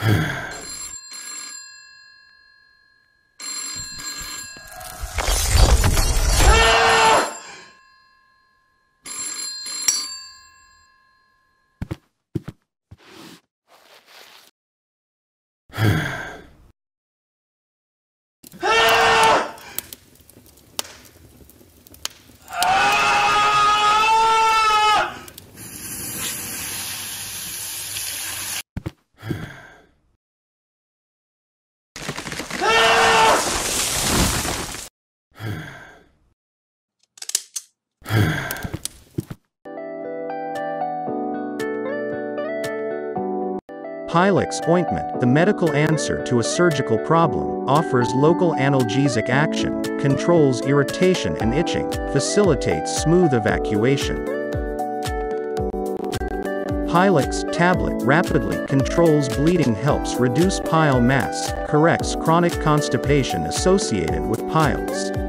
Pilex Ointment, the medical answer to a surgical problem, offers local analgesic action, controls irritation and itching, facilitates smooth evacuation. Pilex tablet rapidly controls bleeding, helps reduce pile mass, corrects chronic constipation associated with piles.